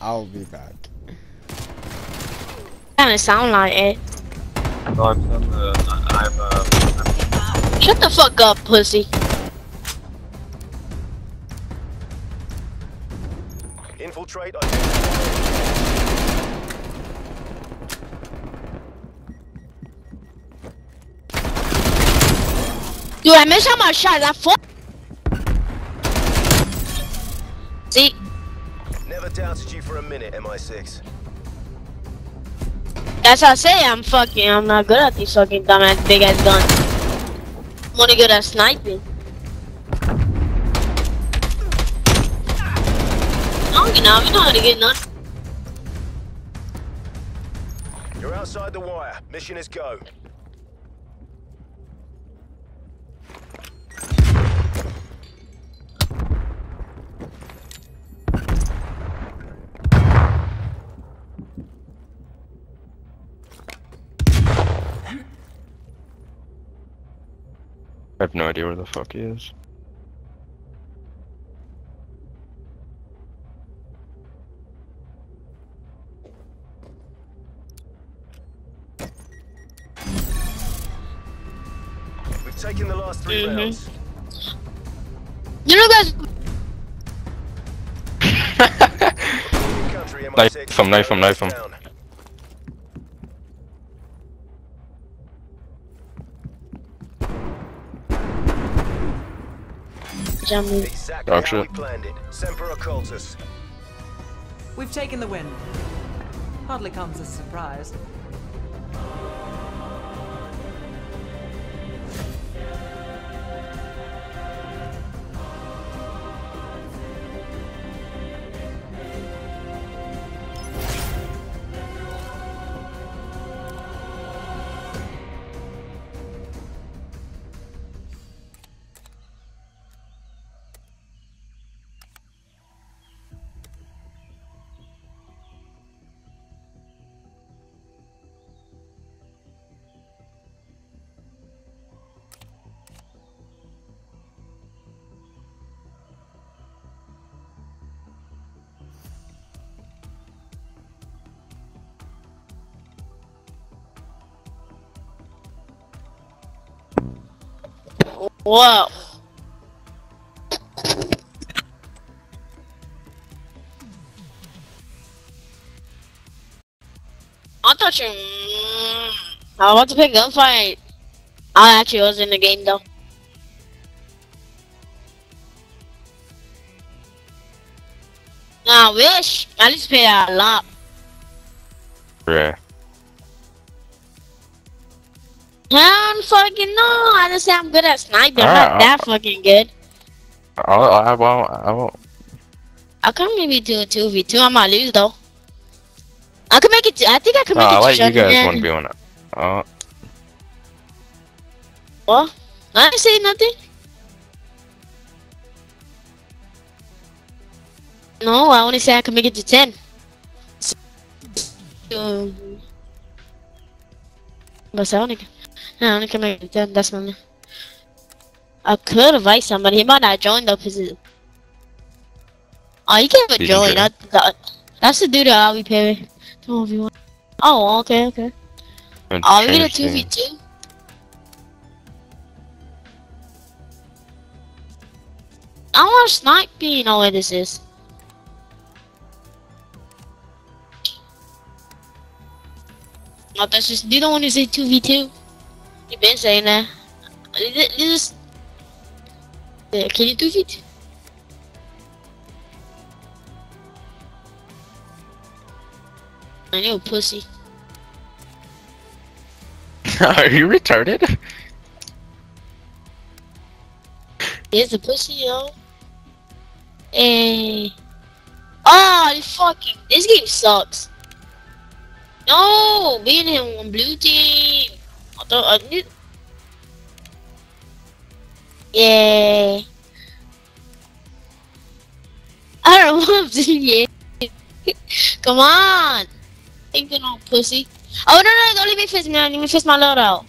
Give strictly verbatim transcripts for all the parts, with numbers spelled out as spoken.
I'll be back. Kinda sound like it. No, I'm on the. I'm uh. I'm... Shut the fuck up, pussy. Infiltrate. Dude, I missed all my shots. I fuck. See? Never doubted you for a minute, M I six. That's how I say I'm fucking. I'm not good at these fucking dumbass big ass guns. I'm only good at sniping. No, you know, we know how to get none. You're outside the wire. Mission is go. I have no idea where the fuck he is. We've taken the last three Mm-hmm. rounds. You know, guys. Country, M I Knife six. him, knife him, knife him. Down. Jumping. Exactly Oh, how shit. we planned it. Semper Occultus. We've taken the win. Hardly comes as a surprise. Whoa. I thought you. I was about to pick gunfight. I actually was in the game though. Nah, I wish. I just paid a lot. Yeah. I don't fucking know. I just say I'm good at sniping. I'm Alright, not that fucking good. I'll, I won't. I won't. I can maybe do a two v two. I might lose though. I can make it. To, I think I can No, make I it like to you guys Shotgun. one v one. Oh, What? I didn't say nothing. No, I only say I can make it to ten. Um, but I only, I only can make it to ten. That's my. I could invite somebody. He might not join though, cause it, oh, you can't even He can join. join. That, that, that's the dude that I'll be paying. two v one. Oh, okay, okay. I'm Oh, we get a changed two v it. two. I want to snipe. You know where this is. Oh, that's just you don't want to say two v two. You been saying that. This is. Yeah, can you two v two? I know, pussy. Are you retarded? Here's a pussy, yo. Hey. Oh, this fucking. This game sucks. No, me and him on blue team. I thought I did. Yeah. I don't want to. Yeah. Come on. Thinking on pussy. Oh no no! Don't let me fist me. Let me fist my loadout.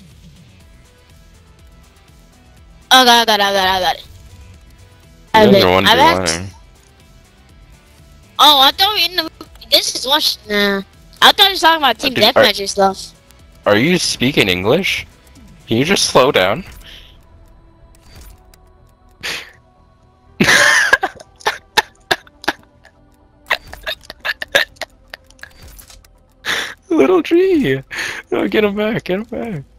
I got, I got, it, I got, it, I got it. I You bet. guys are one v I bet. one. Oh, I thought we in the. this is one. Sh nah. I thought he was talking about team Dude, are- deathmatch and stuff. Are you speaking English? Can you just slow down? Little G! No, get him back, get him back.